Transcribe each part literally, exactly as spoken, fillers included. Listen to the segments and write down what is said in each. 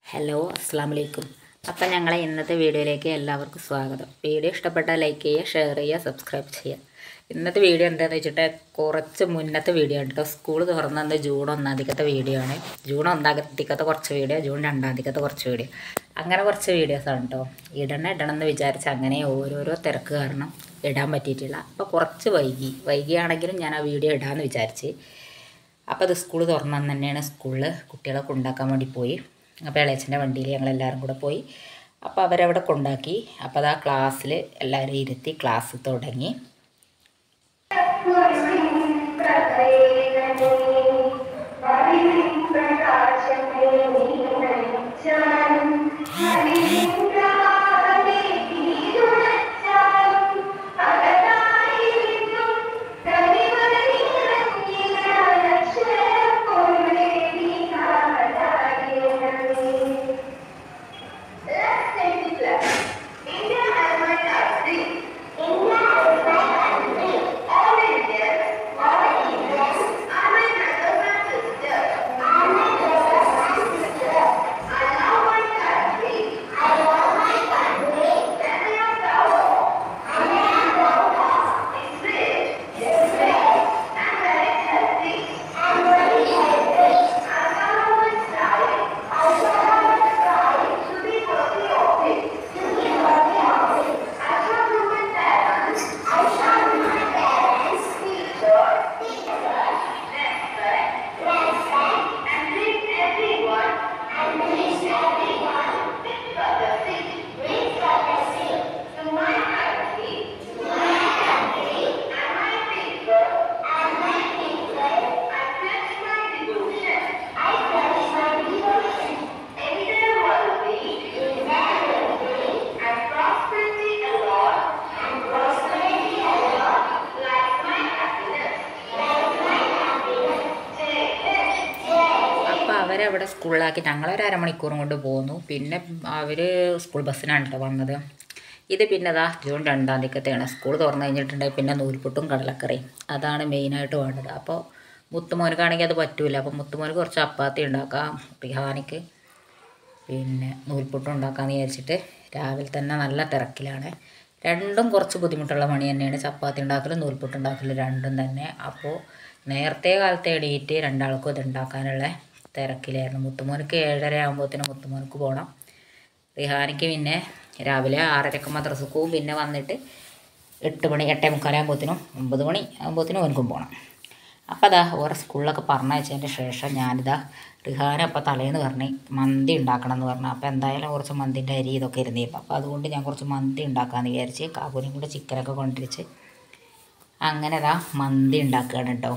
Hello അസ്സാം വലൈക്കും. അപ്പം ഞങ്ങളെ ഇന്നത്തെ വീഡിയോയിലേക്ക് എല്ലാവർക്കും സ്വാഗതം. വീഡിയോ ഇഷ്ടപ്പെട്ടാൽ ലൈക്ക് ചെയ്യുക, ഷെയർ ചെയ്യുക, സബ്സ്ക്രൈബ് ചെയ്യുക. ഇന്നത്തെ വീഡിയോ എന്താണെന്ന് വെച്ചിട്ട് കുറച്ച് മുന്നത്തെ വീഡിയോ ആണ് കേട്ടോ. സ്കൂൾ തുറന്നത് ജൂൺ ഒന്നാം തീയതിക്കത്തെ വീഡിയോ ആണ്. ജൂൺ ഒന്നാം തീയതിക്കത്തെ കുറച്ച് വീഡിയോ, ജൂൺ രണ്ടാം തീയതിക്കത്തെ കുറച്ച് വീഡിയോ, അങ്ങനെ കുറച്ച് വീഡിയോസാണ് കേട്ടോ. ഇടണം ഇടണം എന്ന് വിചാരിച്ച് അങ്ങനെ ഓരോരോ തിരക്ക് കാരണം ഇടാൻ പറ്റിയിട്ടില്ല. അപ്പോൾ കുറച്ച് വൈകി വൈകിയാണെങ്കിലും ഞാൻ ആ വീഡിയോ ഇടാമെന്ന് വിചാരിച്ച്. അപ്പോൾ അത് സ്കൂൾ തുറന്നെന്ന് തന്നെയാണ്. സ്കൂളിൽ കുട്ടികളെ കൊണ്ടാക്കാൻ വേണ്ടി പോയി. അപ്പോൾ ഇളയച്ചൻ്റെ വണ്ടിയിൽ ഞങ്ങളെല്ലാവരും കൂടെ പോയി. അപ്പോൾ അവരവിടെ കൊണ്ടാക്കി. അപ്പോൾ അത് ആ ക്ലാസ്സിൽ എല്ലാവരും ഇരുത്തി ക്ലാസ് തുടങ്ങി. അവരവിടെ സ്കൂളിലാക്കി ഞങ്ങളൊരു അരമണിക്കൂറും കൊണ്ട് പോന്നു. പിന്നെ അവർ സ്കൂൾ ബസ്സിനാണ് കേട്ടോ വന്നത്. ഇത് പിന്നെ അതാ ജൂൺ രണ്ടാം തീയതിക്കത്തെയാണ്. സ്കൂൾ തുറന്നു കഴിഞ്ഞിട്ടുണ്ടെങ്കിൽ പിന്നെ നൂൽപുട്ടും കടലക്കറിയും അതാണ് മെയിനായിട്ട് വേണ്ടത്. അപ്പോൾ മുത്തുമോനക്കാണെങ്കിൽ അത് പറ്റൂല. അപ്പോൾ മുത്തുമോന് കുറച്ച് ചപ്പാത്തി ഉണ്ടാക്കാം, റിഹാനിക്ക് പിന്നെ നൂൽപുട്ടും ഉണ്ടാക്കാമെന്ന് വിചാരിച്ചിട്ട് രാവിലെ തന്നെ നല്ല തിരക്കിലാണ്. രണ്ടും കുറച്ച് ബുദ്ധിമുട്ടുള്ള പണി തന്നെയാണ്. ചപ്പാത്തി ഉണ്ടാക്കലും നൂൽപുട്ടുണ്ടാക്കലും രണ്ടും തന്നെ. അപ്പോൾ നേരത്തെ കാലത്തെ എണീറ്റ് രണ്ടാൾക്കും ഇത് ഉണ്ടാക്കാനുള്ള തിരക്കിലായിരുന്നു. മുത്തുമോനക്ക് ഏഴര ആകുമ്പോഴത്തേനും മുത്തുമോനക്ക് പോകണം. റിഹാനിക്ക് പിന്നെ രാവിലെ ആറരക്ക് മദ്രസക്ക് പോവും. പിന്നെ വന്നിട്ട് എട്ട് മണി എട്ടേ മുക്കാലാകുമ്പോഴത്തേനും ഒമ്പത് മണി ആകുമ്പോഴത്തേനും ഓനക്കും പോകണം. അപ്പോൾ അതാ ഓരോ സ്കൂളിലൊക്കെ പറഞ്ഞയച്ചതിൻ്റെ ശേഷം ഞാനിതാ റിഹാന അപ്പോൾ തലേന്ന് പറഞ്ഞ് മന്തി ഉണ്ടാക്കണം എന്ന് പറഞ്ഞു. അപ്പോൾ എന്തായാലും കുറച്ച് മന്തിൻ്റെ അരി ഇതൊക്കെ ഇരുന്നിരുന്നു. അപ്പോൾ അതുകൊണ്ട് ഞാൻ കുറച്ച് മന്തി ഉണ്ടാക്കാമെന്ന് വിചാരിച്ച് കാക്കൂനും കൂടെ ചിക്കനൊക്കെ കൊണ്ടിരിച്ച് അങ്ങനെ അതാ മന്തി ഉണ്ടാക്കുകയാണ് കേട്ടോ.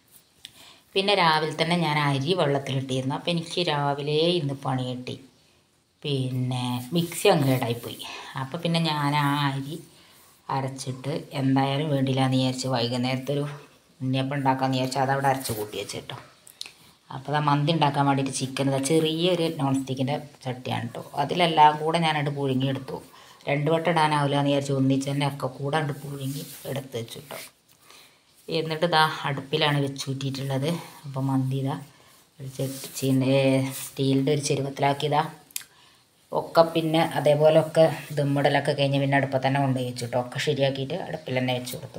പിന്നെ രാവിലെ തന്നെ ഞാൻ അരി വെള്ളത്തിലിട്ടിരുന്നു. അപ്പോൾ എനിക്ക് രാവിലെ ഇന്ന് പണി കിട്ടി. പിന്നെ മിക്സി അങ്ങ് കേടായിപ്പോയി. അപ്പോൾ പിന്നെ ഞാൻ ആ അരി അരച്ചിട്ട് എന്തായാലും വേണ്ടില്ല എന്ന് വിചാരിച്ച് വൈകുന്നേരത്തെ ഒരു ഉണ്ണിയപ്പം ഉണ്ടാക്കാമെന്ന് വിചാരിച്ച് അതവിടെ അരച്ച് കൂട്ടി വെച്ച് കേട്ടോ. അപ്പോൾ ആ മന്തി ഉണ്ടാക്കാൻ വേണ്ടിയിട്ട് ചിക്കൻ ഇതാ ചെറിയൊരു നോൺ സ്റ്റിക്കിൻ്റെ ചട്ടിയാണ് കേട്ടോ. അതിലെല്ലാം കൂടെ ഞാനത് പുഴുങ്ങി എടുത്തു. രണ്ട് വട്ടം ഇടാനാവില്ല എന്ന് വിചാരിച്ച് ഒന്നിച്ച് തന്നെ ഒക്കെ കൂടെ അത് പുഴുങ്ങി എടുത്ത് വെച്ചു കേട്ടോ. എന്നിട്ട് ഇതാ അടുപ്പിലാണ് വെച്ച് കൂട്ടിയിട്ടുള്ളത്. അപ്പോൾ മന്തി ഇതാ ഒരു ചീൻ്റെ സ്റ്റീലിൻ്റെ ഒരു ചെരുവത്തിലാക്കിയതാ ഒക്കെ പിന്നെ അതേപോലെ ഒക്കെ ദമ്മിടലൊക്കെ കഴിഞ്ഞ് പിന്നെ അടുപ്പത്ത് തന്നെ കൊണ്ടുപോയി വെച്ചു കേട്ടോ. ഒക്കെ ശരിയാക്കിയിട്ട് അടുപ്പിൽ തന്നെ വെച്ച് കൊടുത്തു.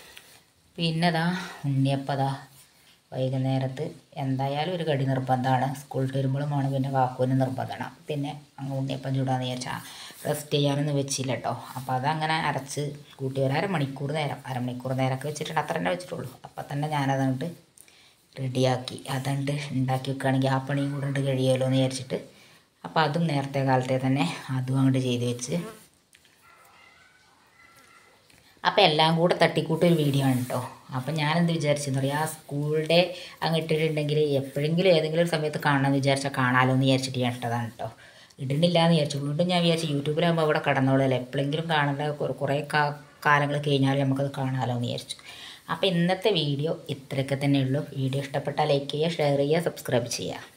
പിന്നെ ഇതാ ഉണ്ണിയപ്പം ഇതാ വൈകുന്നേരത്ത് എന്തായാലും ഒരു കടി നിർബന്ധമാണ്. സ്കൂളിൽ വരുമ്പോഴും ആണ് പിന്നെ കാക്കൂന് നിർബന്ധമാണ്. പിന്നെ അങ്ങ് ഉണ്ണിയപ്പം ചൂടാന്ന് വിചാരിച്ചാൽ റെസ്റ്റ് ചെയ്യാനൊന്നും വെച്ചില്ല കേട്ടോ. അപ്പോൾ അതങ്ങനെ അരച്ച് കൂട്ടി ഒരു അരമണിക്കൂർ നേരം അരമണിക്കൂർ നേരമൊക്കെ വെച്ചിട്ടുണ്ട്. അത്ര തന്നെ വെച്ചിട്ടുള്ളൂ. അപ്പം തന്നെ ഞാനതുകൊണ്ട് റെഡിയാക്കി അതുകൊണ്ട് ഉണ്ടാക്കി വെക്കുകയാണെങ്കിൽ ആ പണിയും കൂടെ ഉണ്ട് കഴിയുമല്ലോ എന്ന് വിചാരിച്ചിട്ട് അപ്പോൾ അതും നേരത്തെ കാലത്തെ തന്നെ അതും അങ്ങോട്ട് ചെയ്ത് വെച്ച് അപ്പോൾ എല്ലാം കൂടെ തട്ടിക്കൂട്ടൊരു വീഡിയോ ആണ് കേട്ടോ. അപ്പം ഞാനെന്ത് വിചാരിച്ചെന്ന് പറയാം, ആ സ്കൂളിൻ്റെ അങ്ങ് ഇട്ടിട്ടുണ്ടെങ്കിൽ എപ്പോഴെങ്കിലും ഏതെങ്കിലും ഒരു സമയത്ത് കാണാമെന്ന് വിചാരിച്ചാൽ കാണാമല്ലോ എന്ന് വിചാരിച്ചിട്ട് ഞാൻ ഇട്ടതാണ് കേട്ടോ. ഇടുന്നില്ല എന്ന് വിചാരിച്ചു. വീണ്ടും ഞാൻ വിചാരിച്ചു യൂട്യൂബിലാകുമ്പോൾ അവിടെ കടന്നോളല്ലോ, എപ്പോഴെങ്കിലും കാണേണ്ട കുറേ കാലങ്ങൾ കഴിഞ്ഞാൽ നമുക്കത് കാണാമല്ലോ എന്ന് വിചാരിച്ചു. അപ്പോൾ ഇന്നത്തെ വീഡിയോ ഇത്രയൊക്കെ തന്നെ ഉള്ളൂ. വീഡിയോ ഇഷ്ടപ്പെട്ടാൽ ലൈക്ക് ചെയ്യുക, ഷെയർ ചെയ്യുക, സബ്സ്ക്രൈബ് ചെയ്യുക.